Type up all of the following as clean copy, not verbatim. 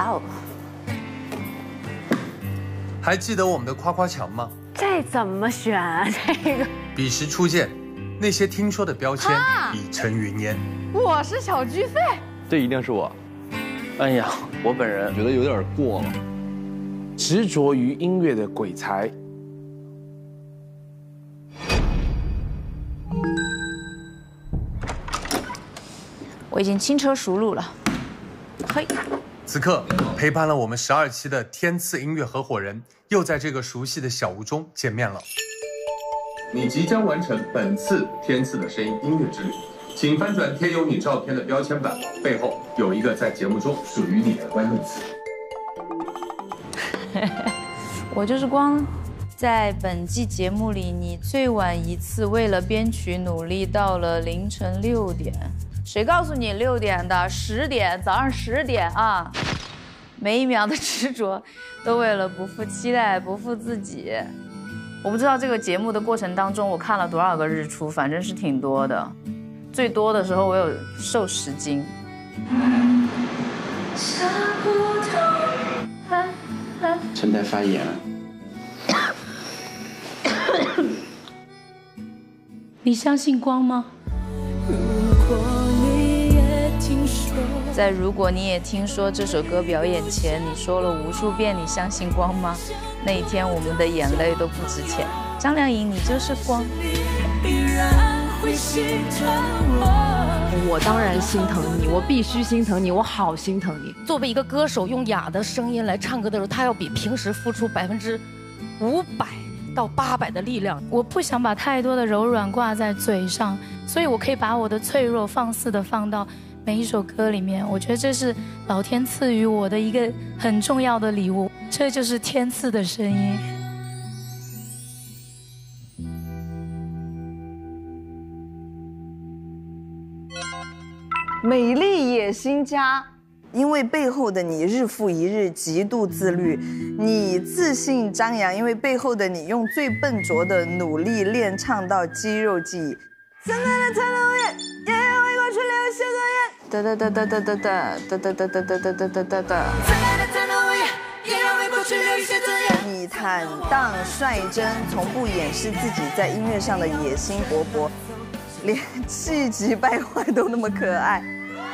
哇哦！ 还记得我们的夸夸墙吗？ 这怎么选啊？这个彼时初见，那些听说的标签已成云烟。 我是小居费， 这一定是我。哎呀，我本人觉得有点过了。 执着于音乐的鬼才。 我已经轻车熟路了。嘿， 此刻陪伴了我们12期的天赐音乐合伙人，又在这个熟悉的小屋中见面了。你即将完成本次天赐的声音音乐之旅，请翻转贴有你照片的标签板，背后有一个在节目中属于你的关键词。 我就是光。在本季节目里，你最晚一次为了编曲努力到了凌晨6点。谁告诉你6点的？10点，早上10点啊！每一秒的执着，都为了不负期待，不负自己。我不知道这个节目的过程当中，我看了多少个日出，反正是挺多的。最多的时候，我有瘦10斤。 声带发炎了。 你相信光吗？在如果你也听说这首歌表演前，你说了无数遍你相信光吗？那一天我们的眼泪都不值钱。张靓颖，你就是光。 我当然心疼你，我必须心疼你，我好心疼你。 作为一个歌手，用哑的声音来唱歌的时候，他要比平时付出500%到800的力量。 我不想把太多的柔软挂在嘴上，所以我可以把我的脆弱放肆的放到每一首歌里面。我觉得这是老天赐予我的一个很重要的礼物，这就是天赐的声音。 美丽野心家。因为背后的你日复一日极度自律，你自信张扬，因为背后的你用最笨拙的努力练唱到肌肉记忆。现在的残留眼，也要为过去留下个眼。哒哒哒哒哒哒哒哒哒哒哒哒哒哒哒哒。你坦荡率真，从不掩饰自己在音乐上的野心勃勃，连气急败坏都那么可爱。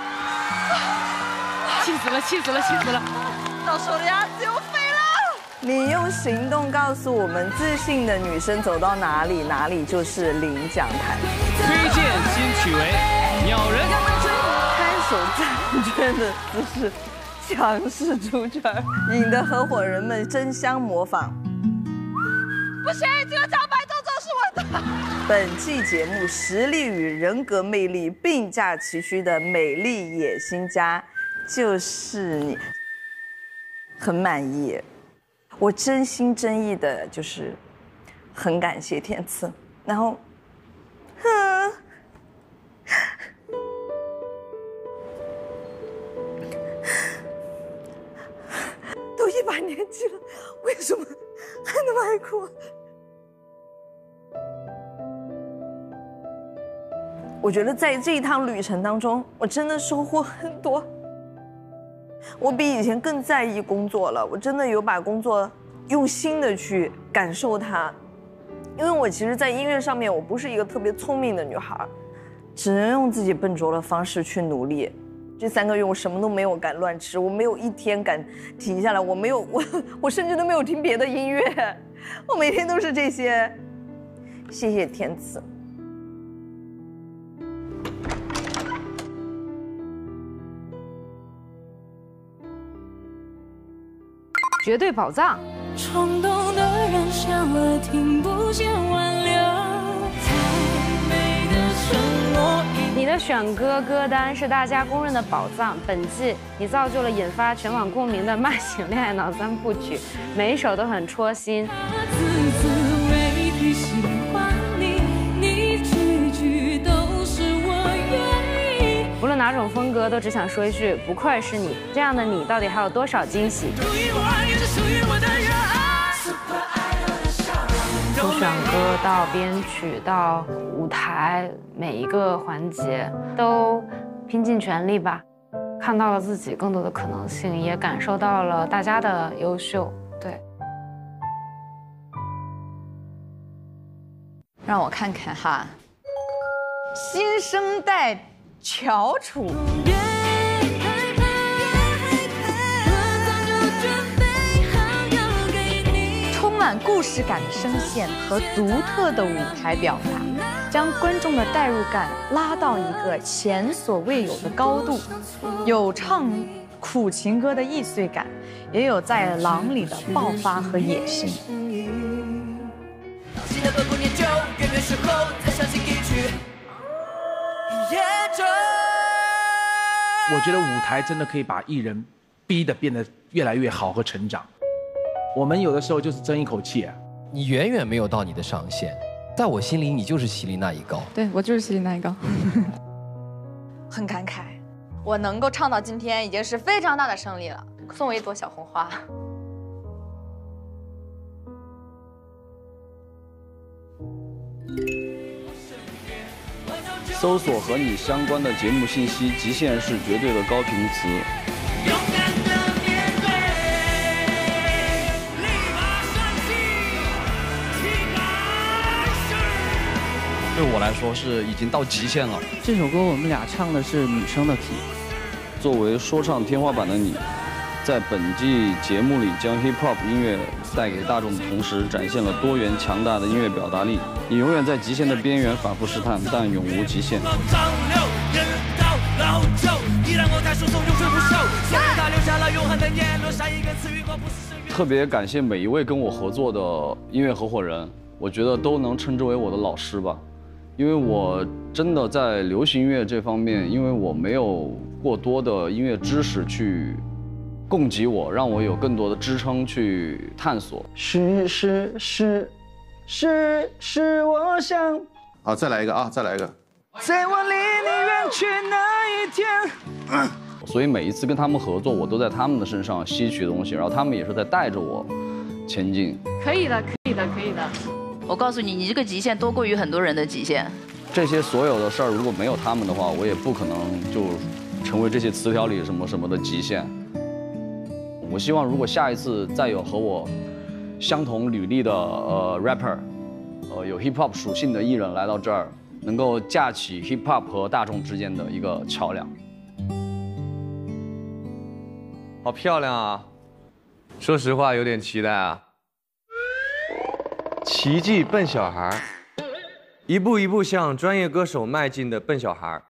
气死了，气死了，气死了！ 到手的鸭子又飞了。你用行动告诉我们，自信的女生走到哪里，哪里就是领奖台。 推荐金曲为《鸟人》。 看手站圈的姿势，强势出圈，引得合伙人们争相模仿。不行，这个招牌动作是我的。本期节目实力与人格魅力并驾齐驱的美丽野心家。就是你，很满意，我真心真意的，就是很感谢天赐，然后，都100年纪了，为什么还那么爱哭？我觉得在这一趟旅程当中，我真的收获很多。我比以前更在意工作了，我真的有把工作用心的去感受它，因为我其实，在音乐上面，我不是一个特别聪明的女孩，只能用自己笨拙的方式去努力。这3个月我什么都没有敢乱吃，我没有一天敢停下来，我甚至都没有听别的音乐，我每天都是这些。谢谢天赐。 绝对宝藏。 冲动的人想了听不见挽留，太美的承诺。 你的选歌歌单是大家公认的宝藏。本季你造就了引发全网共鸣的慢醒恋爱脑3部曲，每一首都很戳心。无论哪种风格，都只想说一句：不愧是你。这样的你，到底还有多少惊喜？从选歌到编曲到舞台，每一个环节都拼尽全力吧。 看到了自己更多的可能性，也感受到了大家的优秀。对， 让我看看哈，新生代翘楚。充满故事感的声线和独特的舞台表达，将观众的代入感拉到一个前所未有的高度。有唱苦情歌的易碎感，也有在狼里的爆发和野性。 我觉得舞台真的可以把艺人逼得变得越来越好和成长。我们有的时候就是争一口气啊。 你远远没有到你的上限，在我心里你就是希林娜一高。 对，我就是希林娜一高。很感慨，我能够唱到今天已经是非常大的胜利了。送我一朵小红花。 搜索和你相关的节目信息，极限是绝对的高频词。 对我来说是已经到极限了。 这首歌我们俩唱的是女生的题。 作为说唱天花板的你，在本季节目里将 hip hop 音乐带给大众的同时，展现了多元强大的音乐表达力。你永远在极限的边缘反复试探，但永无极限。特别感谢每一位跟我合作的音乐合伙人，我觉得都能称之为我的老师吧。因为我真的在流行音乐这方面，因为我没有过多的音乐知识去供给我，让我有更多的支撑去探索。是，我想。 好，再来一个啊，再来一个。 在我离你远去那一天。所以每一次跟他们合作，我都在他们的身上吸取东西，然后他们也是在带着我前进。 可以的。我告诉你，你这个极限多过于很多人的极限。 这些所有的事儿，如果没有他们的话，我也不可能就成为这些词条里什么什么的极限。我希望如果下一次再有和我相同履历的rapper，有 hip hop 属性的艺人来到这儿，能够架起 hip hop 和大众之间的一个桥梁。 好漂亮啊！说实话，有点期待啊。奇迹笨小孩，一步一步向专业歌手迈进的笨小孩。